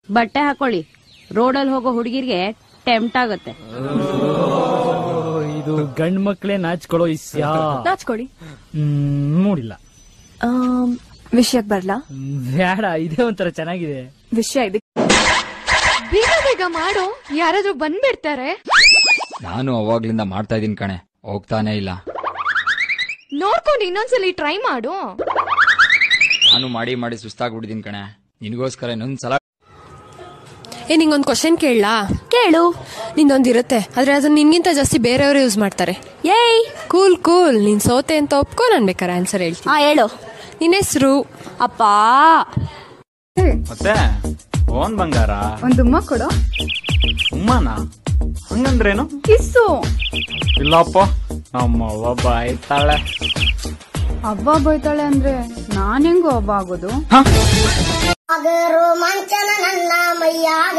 ಬಟ್ಟೆ ಹಾಕೊಳ್ಳಿ, ರೋಡಲ್ಲಿ ಹೋಗೋ ಹುಡುಗಿರ್ಗೆ ಟೆಂಪ್ಟ್ ಆಗುತ್ತೆ. ಇದು ಗಂಡ್ ಮಕ್ಳೇ ನಾಚ್ಕೊಳ್ಳೋ ಇಸ್ಯಾ. ನಾಚ್ಕೊಳ್ಳಿ. ನೋಡಿಲ್ಲ. ವಿಷಯಕ್ಕೆ ಬರ್ಲಾ? ಬೇಡ, ಇದೇ ಒಂಥರ ಚೆನ್ನಾಗಿದೆ ವಿಷಯ. ಇದೆ ಬೇಗ ಬೇಗ ಮಾಡು, ಯಾರಾದ್ರೂ ಬಂದ್ಬಿಡ್ತಾರೆ. ನಾನು ಅವಾಗ್ಲಿಂದ ಮಾಡ್ತಾ ಇದೀನಿ ಕಣೆ, ಹೋಗ್ತಾನೆ ಇಲ್ಲ. ನೋಡ್ಕೊಂಡು ಇನ್ನೊಂದ್ಸಲಿ ಟ್ರೈ ಮಾಡು. ನಾನು ಮಾಡಿ ಮಾಡಿ ಸುಸ್ತಾಗ್ಬಿಟ್ಟಿದೀನಿ ಕಣೆ, ನಿನ್ಗೋಸ್ಕರ ಇನ್ನೊಂದ್ಸಲ. ನಿಂಗೊಂದು ಕ್ವಶನ್ ಕೇಳಲಾ? ಕೇಳು. ನಿಂದೊಂದಿರುತ್ತೆ, ಆದ್ರೆ ಅದನ್ನ ನಿನ್ಗಿಂತ ಜಾಸ್ತಿ ಬೇರೆಯವರು ಯೂಸ್ ಮಾಡ್ತಾರೆ. ಏಯ್ ಕೂಲ್ ಕೂಲ್, ನೀನ್ ಸೋತೆ ಅಂತ ಒಪ್ಕೋ, ನಾನ್ ಬೇಕಾರೆ ಆನ್ಸರ್ ಹೇಳ್ತೀನಿ. ಹೇಳು. ನಿನ್ ಹೆಸರು? ಅಪ್ಪಾ. ಮತ್ತೆ ಓನ್ ಬಂಗಾರ ಒಂದು ಉಮ್ಮ ಕೊಡು. ಉಮ್ಮನ ಹಂಗಂದ್ರೇನು? ಕಿಸ್ಸು. ಇಲ್ಲಪ್ಪ, ನಮ್ಮ ಅವ್ವ ಬಾಯ್ತಾಳೆ. ಹಬ್ಬ ಬೈತಾಳೆ ಅಂದ್ರೆ ನಾನ್ ಹೆಂಗು ಹಬ್ಬ ಆಗೋದು? ರೋಮಾಂಚನ ನನ್ನ ಮೈಯಾಗ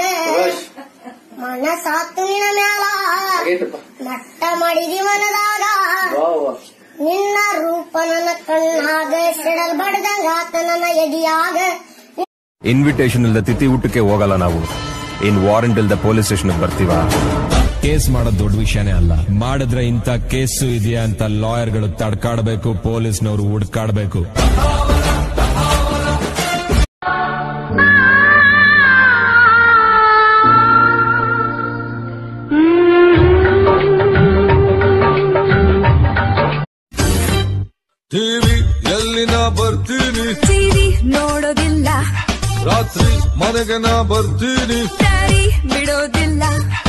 ಮನಸಾತು ನಿನ್ನ ಮ್ಯಾಲ ನಟ್ಟ ಮಾಡಿದಿ ಮನದಾಗ ನಿನ್ನ ರೂಪ ನನ್ನ ಕಣ್ಣಾಗ ಸಿಡಲ್ ಬಡ್ದಂಗಾತ ನನ್ನ ಎದಿಯಾಗ. ಇನ್ವಿಟೇಷನ್ ಇಲ್ದ ತಿಥಿ ಊಟಕ್ಕೆ ಹೋಗಲ್ಲ ನಾವು. ಇನ್ ವಾರಂಟ್ ಇಲ್ದ ಪೊಲೀಸ್ ಸ್ಟೇಷನ್ ಬರ್ತೀವ. ಕೇಸ್ ಮಾಡೋದ್ ದೊಡ್ಡ ವಿಷಯನೇ ಅಲ್ಲ, ಮಾಡಿದ್ರೆ ಇಂಥ ಕೇಸು ಇದೆಯಾ ಅಂತ ಲಾಯರ್ಗಳು ತಡ್ಕಾಡ್ಬೇಕು, ಪೊಲೀಸ್ನವರು ಹುಡ್ಕಾಡ್ಬೇಕು. ಟಿವಿ ಎಲ್ಲಿನ ಬರ್ತೀನಿ, ಟಿವಿ ನೋಡೋದಿಲ್ಲ. ರಾತ್ರಿ ಮನೆಗೆ ನಾ ಬರ್ತೀನಿ, ಬಿಡೋದಿಲ್ಲ.